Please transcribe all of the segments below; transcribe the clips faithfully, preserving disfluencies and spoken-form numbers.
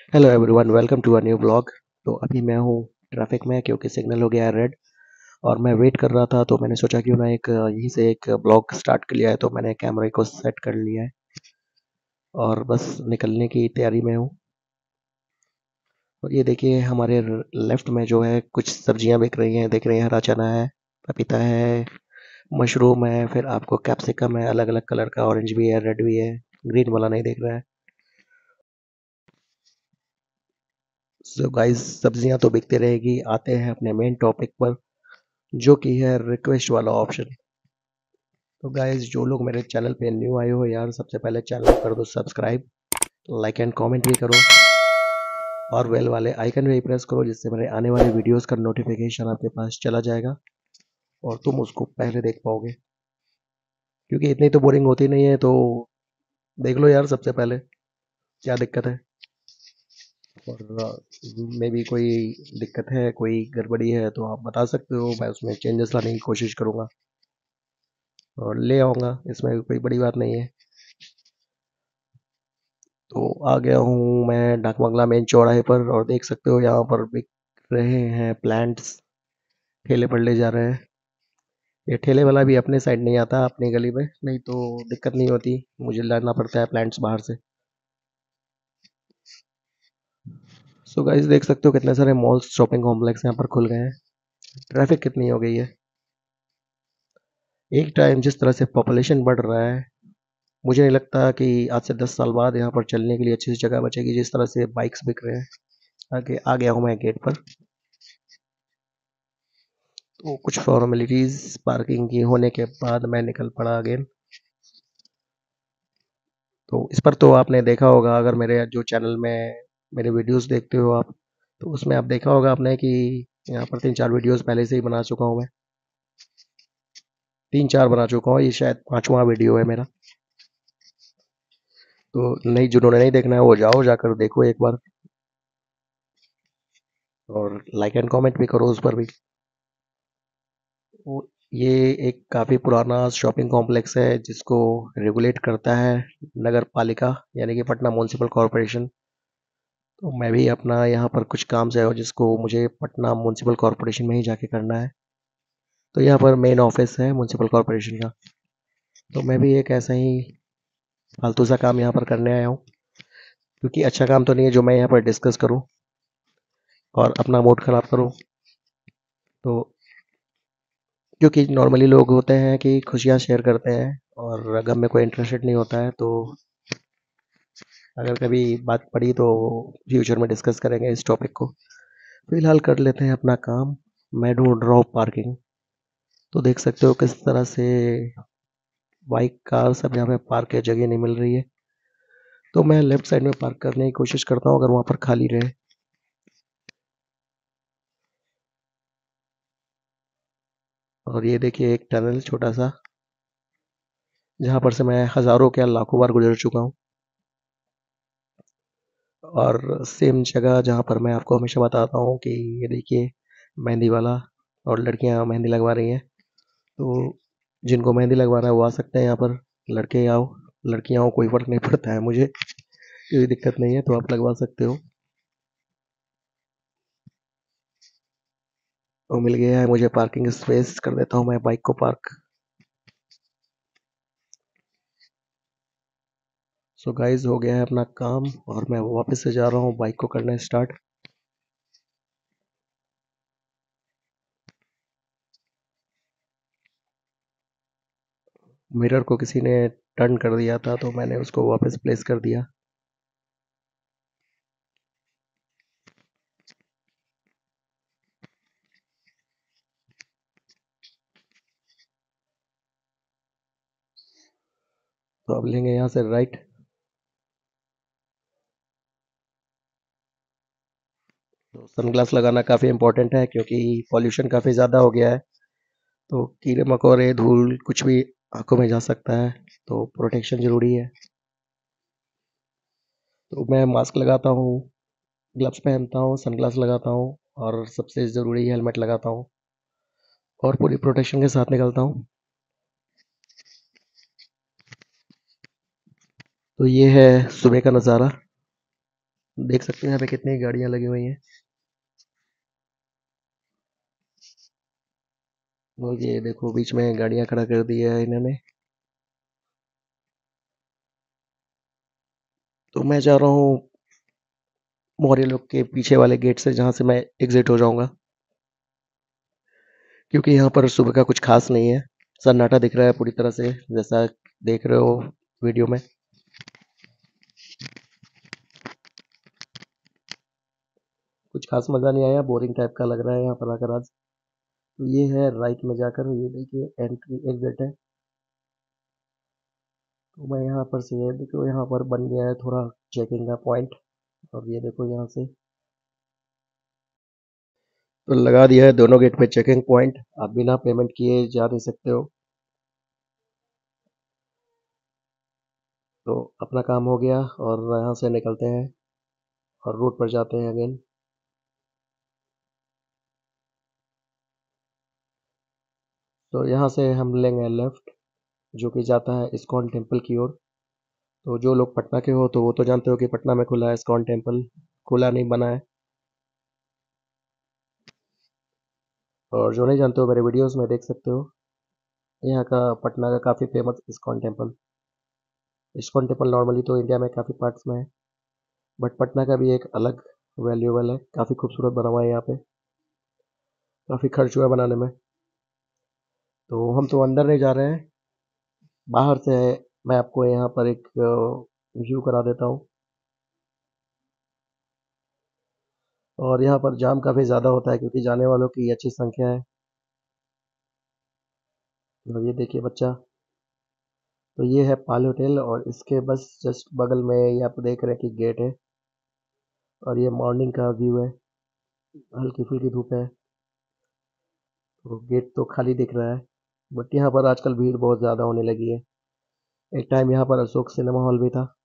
Hello everyone, welcome to a new blog. तो अभी मैं हूँ ट्रैफिक में क्योंकि सिग्नल हो गया है रेड और मैं वेट कर रहा था। तो मैंने सोचा क्यों ना एक अ, यहीं से एक ब्लॉग स्टार्ट कर लिया है। तो मैंने कैमरे को सेट कर लिया है और बस निकलने की तैयारी में हूँ। और ये देखिए हमारे लेफ्ट में जो है कुछ सब्जियां बिक रही हैं। देख रहे हैं, हरा चना है, पपीता है, मशरूम है, फिर आपको कैप्सिकम है, अलग अलग कलर का, ऑरेंज भी है, रेड भी है, ग्रीन वाला नहीं देख रहा है। सो गाइस, सब्जियां तो बिकती रहेगी। आते हैं अपने मेन टॉपिक पर, जो कि है रिक्वेस्ट वाला ऑप्शन। तो गाइस, जो लोग मेरे चैनल पे न्यू आए हो यार, सबसे पहले चैनल को कर दो सब्सक्राइब, लाइक एंड कमेंट भी करो और बेल वाले आइकन भी प्रेस करो, जिससे मेरे आने वाले वीडियोस का नोटिफिकेशन आपके पास चला जाएगा और तुम उसको पहले देख पाओगे। क्योंकि इतनी तो बोरिंग होती नहीं है, तो देख लो यार सबसे पहले, क्या दिक्कत है। और मे भी कोई दिक्कत है, कोई गड़बड़ी है तो आप बता सकते हो, मैं उसमें चेंजेस लाने की कोशिश करूंगा और ले आऊंगा। इसमें कोई बड़ी बात नहीं है। तो आ गया हूँ मैं डाक बंगला मेन चौराहे पर और देख सकते हो यहाँ पर बिक रहे हैं प्लांट्स। ठेले पर ले जा रहे हैं। ये ठेले वाला भी अपने साइड नहीं आता, अपनी गली में, नहीं तो दिक्कत नहीं होती, मुझे लाना पड़ता है प्लांट्स बाहर से। सो गाइस, देख सकते हो कितने सारे मॉल्स, शॉपिंग कॉम्प्लेक्स यहाँ पर खुल गए हैं। ट्रैफिक कितनी हो गई है। एक टाइम जिस तरह से पॉपुलेशन बढ़ रहा है, मुझे नहीं लगता कि आज से दस साल बाद यहाँ पर चलने के लिए अच्छी सी जगह बचेगी। जिस तरह से बाइक्स बिक रहे हैं। आगे आ गया हूँ मैं गेट पर। तो कुछ फॉर्मेलिटीज पार्किंग की होने के बाद मैं निकल पड़ा अगेन। तो इस पर तो आपने देखा होगा, अगर मेरे जो चैनल में मेरे वीडियोस देखते हो आप, तो उसमें आप देखा होगा आपने कि यहाँ पर तीन चार वीडियोस पहले से ही बना चुका हूँ मैं। तीन चार बना चुका हूँ, ये शायद पांचवा वीडियो है मेरा। तो नहीं, जिन्होंने नहीं देखना है वो जाओ, जाकर देखो एक बार और लाइक एंड कमेंट भी करो उस पर भी। वो ये एक काफ़ी पुराना शॉपिंग कॉम्प्लेक्स है जिसको रेगुलेट करता है नगर पालिका, यानी कि पटना म्यूनसिपल कॉरपोरेशन। तो मैं भी अपना यहाँ पर कुछ काम से हो जिसको मुझे पटना म्यूनसिपल कॉरपोरेशन में ही जाके करना है। तो यहाँ पर मेन ऑफिस है म्यूनसिपल कॉरपोरेशन का। तो मैं भी एक ऐसा ही फालतू सा काम यहाँ पर करने आया हूँ, क्योंकि अच्छा काम तो नहीं है जो मैं यहाँ पर डिस्कस करूँ और अपना मूड ख़राब करूँ। तो क्योंकि नॉर्मली लोग होते हैं कि खुशियाँ शेयर करते हैं और गम में कोई इंटरेस्टेड नहीं होता है। तो अगर कभी बात पड़ी तो फ्यूचर में डिस्कस करेंगे इस टॉपिक को। फिलहाल कर लेते हैं अपना काम। मैं ढूंढ रहा हूँ पार्किंग। तो देख सकते हो किस तरह से बाइक कार सब यहाँ पे पार्क की जगह नहीं मिल रही है। तो मैं लेफ्ट साइड में पार्क करने की कोशिश करता हूँ, अगर वहाँ पर खाली रहे। और ये देखिए एक टनल छोटा सा, जहाँ पर से मैं हज़ारों क्या लाखों बार गुजर चुका हूँ। और सेम जगह जहाँ पर मैं आपको हमेशा बताता हूँ कि ये देखिए मेहंदी वाला, और लड़कियाँ मेहंदी लगवा रही हैं। तो जिनको मेहंदी लगवाना है वो आ सकते हैं यहाँ पर। लड़के आओ, लड़कियाँ आओ, कोई फ़र्क नहीं पड़ता है मुझे, कोई दिक्कत नहीं है, तो आप लगवा सकते हो। तो मिल गया है मुझे पार्किंग स्पेस, कर देता हूँ मैं बाइक को पार्क। सो गाइस, हो गया है अपना काम और मैं वापस से जा रहा हूँ बाइक को करना स्टार्ट। मिरर को किसी ने टर्न कर दिया था तो मैंने उसको वापस प्लेस कर दिया। तो अब लेंगे यहाँ से राइट। तो सनग्लास लगाना काफ़ी इम्पोर्टेंट है क्योंकि पॉल्यूशन काफ़ी ज़्यादा हो गया है। तो कीड़े मकोड़े, धूल, कुछ भी आंखों में जा सकता है। तो प्रोटेक्शन ज़रूरी है। तो मैं मास्क लगाता हूँ, ग्लव्स पहनता हूँ, सनग्लास लगाता हूँ और सबसे ज़रूरी हेलमेट लगाता हूँ और पूरी प्रोटेक्शन के साथ निकलता हूँ। तो ये है सुबह का नज़ारा। देख सकते हैं यहाँ पे कितनी गाड़ियां लगी हुई हैं। और ये देखो बीच में गाड़ियां खड़ा कर दिया है इन्होंने। तो मैं जा रहा हूँ मौर्य लोग के पीछे वाले गेट से, जहाँ से मैं एग्जिट हो जाऊंगा, क्योंकि यहाँ पर सुबह का कुछ खास नहीं है। सन्नाटा दिख रहा है पूरी तरह से, जैसा देख रहे हो वीडियो में। कुछ खास मजा नहीं आया, बोरिंग टाइप का लग रहा है यहाँ पर आकर आज। तो ये है राइट में जाकर, ये देखिए एंट्री एग्जिट है। तो मैं यहाँ पर से, ये देखो यहाँ पर बन गया है थोड़ा चेकिंग का पॉइंट। और ये देखो यहाँ से तो लगा दिया है दोनों गेट पे चेकिंग पॉइंट। आप बिना पेमेंट किए जा नहीं सकते हो। तो अपना काम हो गया और यहाँ से निकलते हैं और रूट पर जाते हैं अगेन। तो यहाँ से हम लेंगे लेफ्ट, जो कि जाता है इस्कॉन टेम्पल की ओर। तो जो लोग पटना के हो तो वो तो जानते हो कि पटना में खुला है इस्कॉन टेम्पल, खुला नहीं बना है। और जो नहीं जानते हो मेरे वीडियोस में देख सकते हो, यहाँ का पटना का काफ़ी famous ISKCON temple. ISKCON temple normally तो इंडिया में काफ़ी पार्ट्स में है, बट पटना का भी एक अलग वैल्यूबल है। काफ़ी खूबसूरत बना हुआ है यहाँ पे, काफ़ी खर्च हुआ है बनाने में। तो हम तो अंदर नहीं जा रहे हैं, बाहर से मैं आपको यहाँ पर एक व्यू करा देता हूँ। और यहाँ पर जाम काफ़ी ज़्यादा होता है क्योंकि जाने वालों की अच्छी संख्या है। और ये देखिए बच्चा, तो ये है पाल होटल और इसके बस जस्ट बगल में ये आप देख रहे हैं कि गेट है। और ये मॉर्निंग का व्यू है, हल्की फुल्की धूप है, तो गेट तो खाली दिख रहा है। बट यहाँ पर आजकल भीड़ बहुत ज़्यादा होने लगी है। एक टाइम यहाँ पर अशोक सिनेमा हॉल भी था।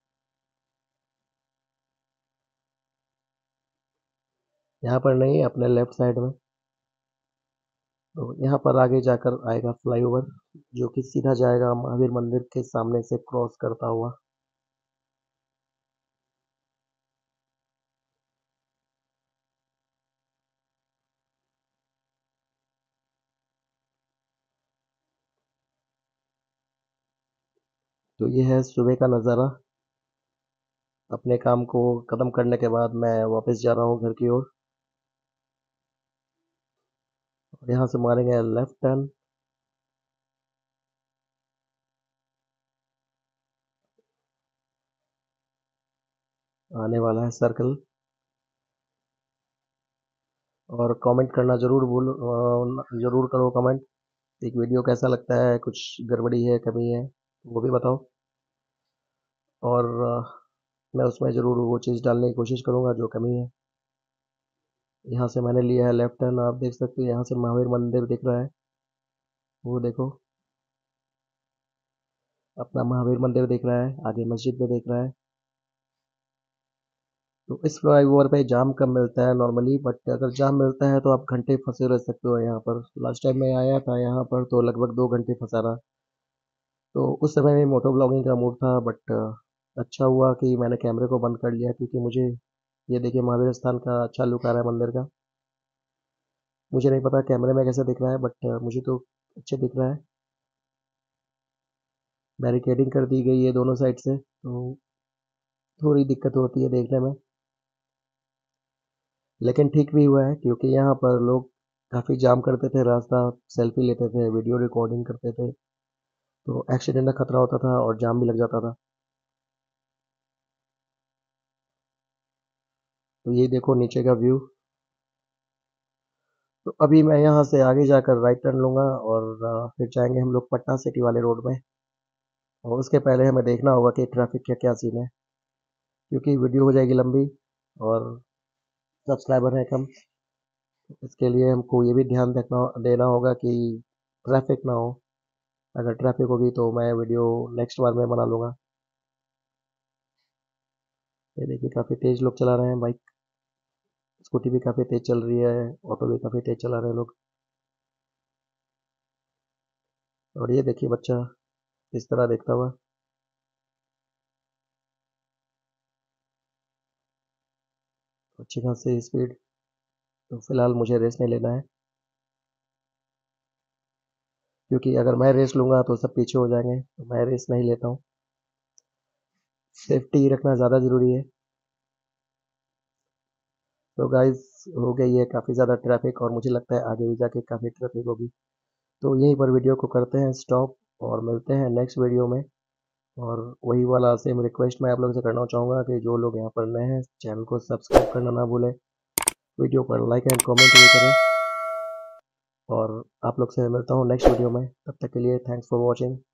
यहाँ पर नहीं, अपने लेफ्ट साइड में। तो यहाँ पर आगे जाकर आएगा फ्लाईओवर, जो कि सीधा जाएगा महावीर मंदिर के सामने से क्रॉस करता हुआ। तो ये है सुबह का नज़ारा। अपने काम को खत्म करने के बाद मैं वापस जा रहा हूँ घर की ओर। और यहाँ से मारेंगे लेफ्ट टर्न। आने वाला है सर्कल। और कमेंट करना जरूर भूल अ, जरूर करो कमेंट। एक वीडियो कैसा लगता है, कुछ गड़बड़ी है, कमी है, वो भी बताओ। और अ, मैं उसमें ज़रूर वो चीज़ डालने की कोशिश करूँगा जो कमी है। यहाँ से मैंने लिया है लेफ्ट टर्न, आप देख सकते हो यहाँ से महावीर मंदिर दिख रहा है, वो देखो अपना महावीर मंदिर दिख रहा है, आगे मस्जिद भी दिख रहा है। तो इस फ्लाईओवर पे जाम कम मिलता है नॉर्मली, बट अगर जाम मिलता है तो आप घंटे फंसे रह सकते हो यहाँ पर। लास्ट टाइम मैं आया था यहाँ पर तो लगभग दो घंटे फंसा रहा। तो उस समय में मोटो ब्लॉगिंग का मूड था, बट अच्छा हुआ कि मैंने कैमरे को बंद कर लिया, क्योंकि मुझे ये देखिए महावीर स्थान का अच्छा लुक आ रहा है मंदिर का। मुझे नहीं पता कैमरे में कैसे दिख रहा है, बट मुझे तो अच्छे दिख रहा है। बैरिकेडिंग कर दी गई है दोनों साइड से, तो थोड़ी दिक्कत होती है देखने में, लेकिन ठीक भी हुआ है क्योंकि यहाँ पर लोग काफ़ी जाम करते थे रास्ता, सेल्फी लेते थे, वीडियो रिकॉर्डिंग करते थे, तो एक्सीडेंट का खतरा होता था और जाम भी लग जाता था। तो ये देखो नीचे का व्यू। तो अभी मैं यहाँ से आगे जाकर राइट टर्न लूँगा और अ, फिर जाएंगे हम लोग पटना सिटी वाले रोड में। और उसके पहले हमें देखना होगा कि ट्रैफिक का क्या सीन है, क्योंकि वीडियो हो जाएगी लंबी और सब्सक्राइबर है कम। इसके लिए हमको ये भी ध्यान रखना देना होगा कि ट्रैफिक ना हो। अगर ट्रैफिक होगी तो मैं वीडियो नेक्स्ट बार में बना लूँगा। ये देखिए काफ़ी तेज़ लोग चला रहे हैं बाइक, स्कूटी भी काफ़ी तेज़ चल रही है, ऑटो भी काफ़ी तेज़ चला रहे हैं लोग। और ये देखिए बच्चा इस तरह देखता हुआ। अच्छी खासी स्पीड। तो फिलहाल मुझे रेस नहीं लेना है, क्योंकि अगर मैं रेस लूँगा तो सब पीछे हो जाएंगे, तो मैं रेस नहीं लेता हूँ। सेफ्टी रखना ज़्यादा ज़रूरी है। तो गाइस, हो गई है काफ़ी ज़्यादा ट्रैफिक और मुझे लगता है आगे भी जाके काफ़ी ट्रैफिक होगी। तो यहीं पर वीडियो को करते हैं स्टॉप और मिलते हैं नेक्स्ट वीडियो में। और वही वाला सेम रिक्वेस्ट मैं आप लोगों से करना चाहूँगा कि जो लोग यहाँ पर नए हैं चैनल को सब्सक्राइब करना ना भूलें, वीडियो पर लाइक एंड कमेंट भी करें। और आप लोग से मिलता हूँ नेक्स्ट वीडियो में, तब तक के लिए थैंक्स फॉर वॉचिंग।